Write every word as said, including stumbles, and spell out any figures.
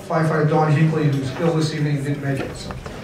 firefighter Don Hinckley, who's ill this evening and didn't make it. So